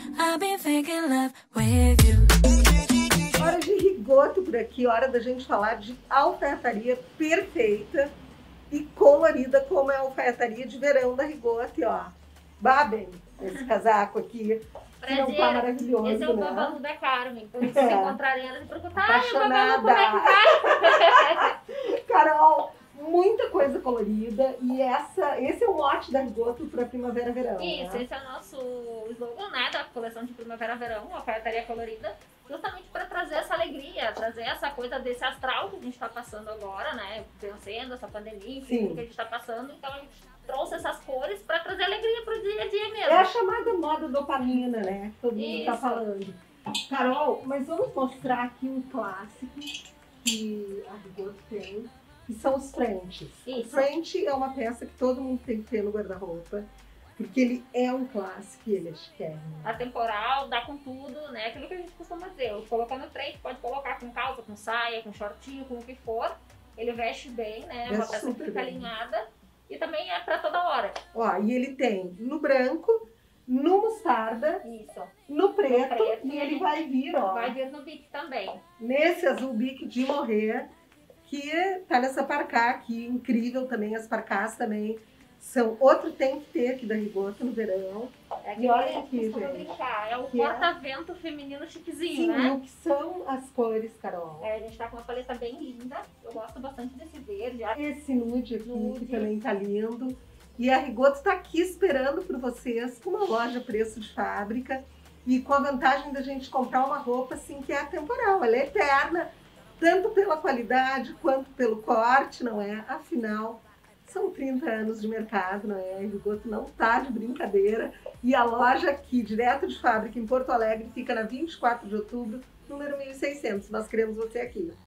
I've been faking love with you. Hora de Rigoto por aqui, hora da gente falar de alfaiataria perfeita e colorida como é a alfaiataria de verão da Rigoto. E ó, babem esse casaco aqui. Que não tá maravilhoso, esse é o né? babado da Carmen. Quando vocês encontrarem ela e perguntar, Apaixonada. como é que tá? Carol, muita coisa colorida e esse é o mote da Rigoto para primavera-verão. Isso, né? esse é o nosso slogan, né, da coleção de primavera-verão, a alfaiataria colorida, justamente para trazer essa alegria, trazer essa coisa desse astral que a gente está passando agora, né, vencendo essa pandemia, enfim, tudo que a gente está passando, então a gente trouxe essas cores para trazer alegria pro dia a dia mesmo. É a chamada moda dopamina, né? Todo mundo tá Isso. falando. Carol, mas vamos mostrar aqui um clássico que a Rigoto tem, que são os Frenches. Isso. O French é uma peça que todo mundo tem que ter no guarda-roupa, porque ele é um clássico e ele é chiquérrimo. Atemporal, dá com tudo, né? Aquilo que a gente costuma dizer. Colocando trem, pode colocar com calça, com saia, com shortinho, com o que for. Ele veste bem, né? Veste uma peça que super fica bem. alinhada. E também é pra toda hora. Ó, e ele tem no branco, no mostarda, Isso. no preto, preto, e ele vai vir, ó, Vai vir no bico também. nesse azul bique de morrer, que tá nessa parcá aqui, incrível também. As parcás também são outro tem que ter aqui da Rigoto no verão. É E olha que a aqui, gente costuma gente. brincar. É o Que é? porta-vento feminino chiquezinho, Sim, né? o que são as cores, Carol? É, a gente tá com uma paleta bem linda. Eu gosto bastante desse verde. Esse nude aqui, Nude. que também tá lindo. E a Rigoto tá aqui esperando por vocês, com uma loja preço de fábrica e com a vantagem da gente comprar uma roupa assim que é atemporal, ela é eterna, tanto pela qualidade quanto pelo corte, não é? Afinal, são 30 anos de mercado, não é? A Rigoto não tá de brincadeira. E a loja aqui, direto de fábrica em Porto Alegre, fica na 24 de outubro, número 1600. Nós queremos você aqui.